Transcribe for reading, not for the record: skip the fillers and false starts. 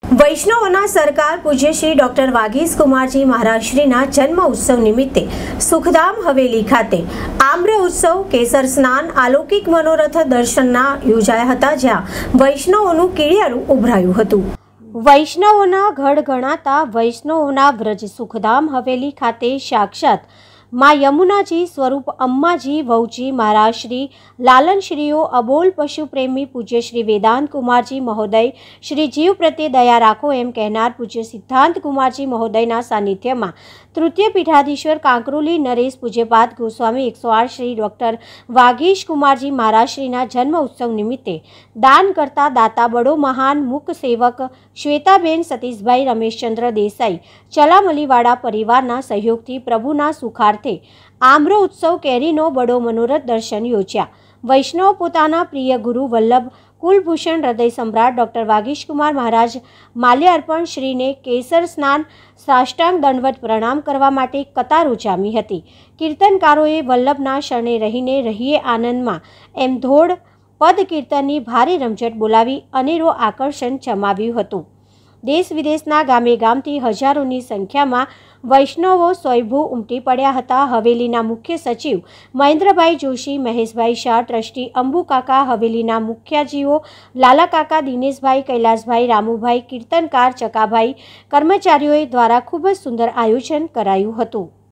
વૈષ્ણવોના સરકાર પૂજ્ય શ્રી ડોક્ટર વાગીશ કુમારજી મહારાજશ્રીના જન્મ ઉત્સવ નિમિત્તે સુખધામ હવેલી ખાતે આમ્ર ઉત્સવ, કેસર સ્નાન, અલૌકિક મનોરથ દર્શનના યોજાયા હતા, જ્યાં વૈષ્ણવોનું કીડિયારું ઉભરાયું હતું। વૈષ્ણવોના ગઢ ગણાતા વૈષ્ણવોના વ્રજ સુખધામ હવેલી ખાતે સાક્ષાત માં યમુનાજી સ્વરૂપ અમ્માજી વહુજી મહારાજશ્રી લાલનશ્રીઓ અબોલ પશુ પ્રેમી પૂજ્ય શ્રી વેદાંત કુમારજી મહોદય શ્રી જીવ પ્રત્યે દયા રાખો એમ કહેનાર પૂજ્ય સિદ્ધાંત કુમારજી મહોદયના સાનિધ્યમાં તૃતીય પીઠાધીશ્વર કાંકરોલી નરેશ પૂજ્યપાદ ગોસ્વામી 108 શ્રી ડોક્ટર વાગીશ કુમારજી મહારાજશ્રીના જન્મ ઉત્સવ નિમિત્તે દાન કરતા દાતા બડો મહાન મૂક સેવક શ્વેતાબેન સતીશભાઈ રમેશચંદ્ર દેસાઈ ચલામલીવાડા પરિવારના સહયોગથી પ્રભુના સુખાર્થે આમ્ર ઉત્સવ કેરીનો બડો મનોરથ દર્શન યોજ્યા। વૈષ્ણવ પોતાના પ્રિય ગુરુ વલ્લભ કુલભૂષણ હૃદય સમ્રાટ ડોક્ટર વાગીશકુમાર મહારાજ માલ્યાર્પણ શ્રીને કેસર સ્નાન સાષ્ટાંગ દંડવત પ્રણામ કરવા માટે કતારો જામી હતી। કીર્તનકારોએ વલ્લભના શરણે રહીને રહીએ આનંદમાં એમ ધોળ પદ કીર્તનની ભારે રમઝટ બોલાવી અનેરો આકર્ષણ જમાવ્યું હતું। દેશ વિદેશના ગામે ગામથી હજારોની સંખ્યામાં વૈષ્ણવો સ્વયંભૂ ઉમટી પડ્યા હતા। હવેલીના મુખ્ય સચિવ મહેન્દ્રભાઈ જોશી, મહેશભાઈ શાહ, ટ્રસ્ટી અંબુકાકા, હવેલીના મુખ્યાજીઓ લાલાકાકા, દિનેશભાઈ, કૈલાસભાઈ, રામુભાઈ, કીર્તનકાર ચકાભાઈ, કર્મચારીઓ દ્વારા ખૂબ જ સુંદર આયોજન કરાયું હતું।